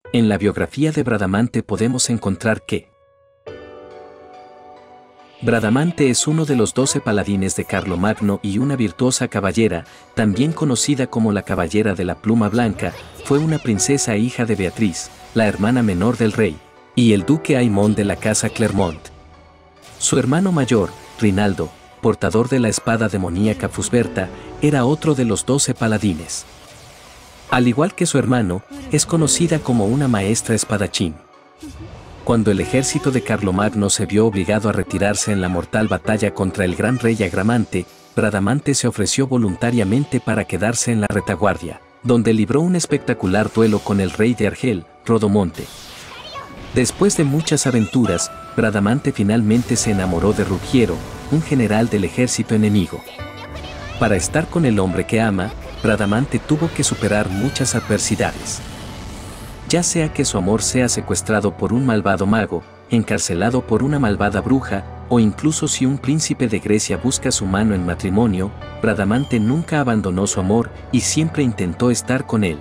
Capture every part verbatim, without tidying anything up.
En la biografía de Bradamante podemos encontrar que Bradamante es uno de los doce paladines de Carlomagno y una virtuosa caballera, también conocida como la Caballera de la Pluma Blanca. Fue una princesa e hija de Beatriz, la hermana menor del rey, y el duque Aimón de la casa Clermont. Su hermano mayor, Rinaldo, portador de la espada demoníaca Fusberta, era otro de los doce paladines. Al igual que su hermano, es conocida como una maestra espadachín. Cuando el ejército de Carlomagno se vio obligado a retirarse en la mortal batalla contra el gran rey Agramante, Bradamante se ofreció voluntariamente para quedarse en la retaguardia, donde libró un espectacular duelo con el rey de Argel, Rodomonte. Después de muchas aventuras, Bradamante finalmente se enamoró de Ruggiero, un general del ejército enemigo. Para estar con el hombre que ama, Bradamante tuvo que superar muchas adversidades. Ya sea que su amor sea secuestrado por un malvado mago, encarcelado por una malvada bruja, o incluso si un príncipe de Grecia busca su mano en matrimonio, Bradamante nunca abandonó su amor y siempre intentó estar con él.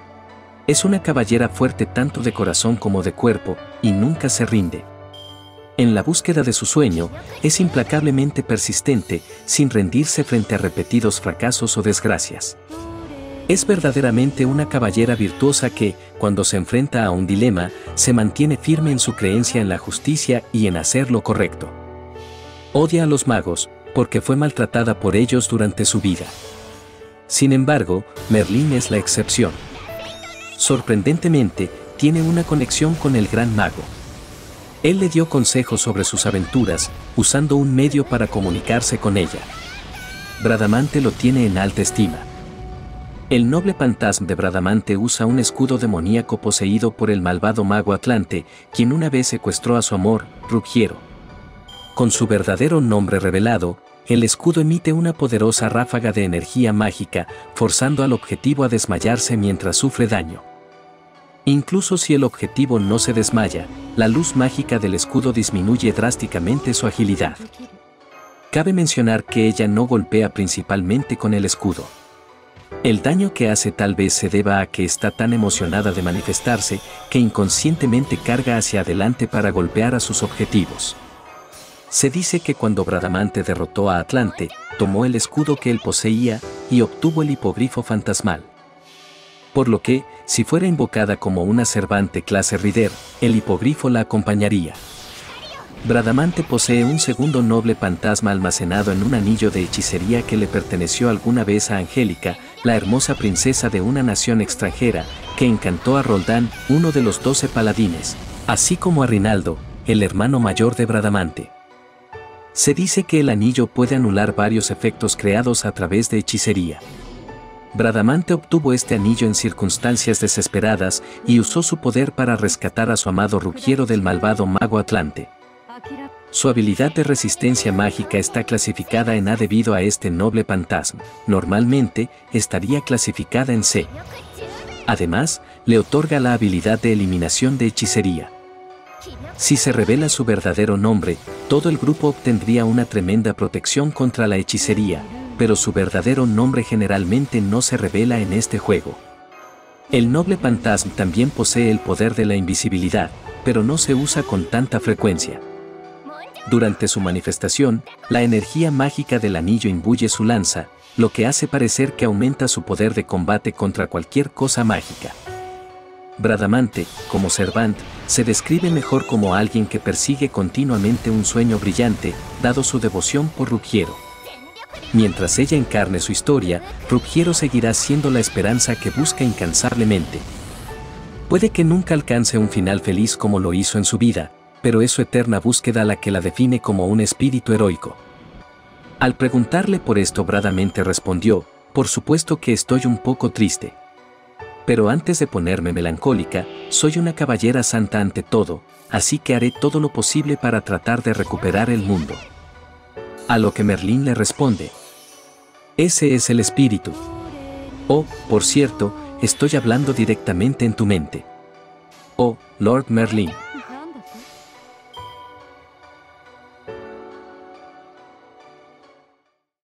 Es una caballera fuerte tanto de corazón como de cuerpo, y nunca se rinde. En la búsqueda de su sueño, es implacablemente persistente, sin rendirse frente a repetidos fracasos o desgracias. Es verdaderamente una caballera virtuosa que, cuando se enfrenta a un dilema, se mantiene firme en su creencia en la justicia y en hacer lo correcto. Odia a los magos, porque fue maltratada por ellos durante su vida. Sin embargo, Merlín es la excepción. Sorprendentemente, tiene una conexión con el gran mago. Él le dio consejos sobre sus aventuras, usando un medio para comunicarse con ella. Bradamante lo tiene en alta estima. El noble Pantasm de Bradamante usa un escudo demoníaco poseído por el malvado mago Atlante, quien una vez secuestró a su amor, Ruggiero. Con su verdadero nombre revelado, el escudo emite una poderosa ráfaga de energía mágica, forzando al objetivo a desmayarse mientras sufre daño. Incluso si el objetivo no se desmaya, la luz mágica del escudo disminuye drásticamente su agilidad. Cabe mencionar que ella no golpea principalmente con el escudo. El daño que hace tal vez se deba a que está tan emocionada de manifestarse que inconscientemente carga hacia adelante para golpear a sus objetivos. Se dice que cuando Bradamante derrotó a Atlante, tomó el escudo que él poseía y obtuvo el hipogrifo fantasmal. Por lo que, si fuera invocada como una servante clase Rider, el hipogrifo la acompañaría. Bradamante posee un segundo noble fantasma almacenado en un anillo de hechicería que le perteneció alguna vez a Angélica, la hermosa princesa de una nación extranjera, que encantó a Roldán, uno de los doce paladines, así como a Rinaldo, el hermano mayor de Bradamante. Se dice que el anillo puede anular varios efectos creados a través de hechicería. Bradamante obtuvo este anillo en circunstancias desesperadas y usó su poder para rescatar a su amado Ruggiero del malvado mago Atlante. Su habilidad de resistencia mágica está clasificada en A debido a este noble Pantasm. Normalmente, estaría clasificada en C. Además, le otorga la habilidad de eliminación de hechicería. Si se revela su verdadero nombre, todo el grupo obtendría una tremenda protección contra la hechicería, pero su verdadero nombre generalmente no se revela en este juego. El noble Pantasm también posee el poder de la invisibilidad, pero no se usa con tanta frecuencia. Durante su manifestación, la energía mágica del anillo imbuye su lanza, lo que hace parecer que aumenta su poder de combate contra cualquier cosa mágica. Bradamante, como Servant, se describe mejor como alguien que persigue continuamente un sueño brillante, dado su devoción por Ruggiero. Mientras ella encarne su historia, Ruggiero seguirá siendo la esperanza que busca incansablemente. Puede que nunca alcance un final feliz como lo hizo en su vida, pero es su eterna búsqueda la que la define como un espíritu heroico. Al preguntarle por esto, Bradamante respondió: por supuesto que estoy un poco triste. Pero antes de ponerme melancólica, soy una caballera santa ante todo, así que haré todo lo posible para tratar de recuperar el mundo. A lo que Merlín le responde: ese es el espíritu. Oh, por cierto, estoy hablando directamente en tu mente. Oh, Lord Merlín.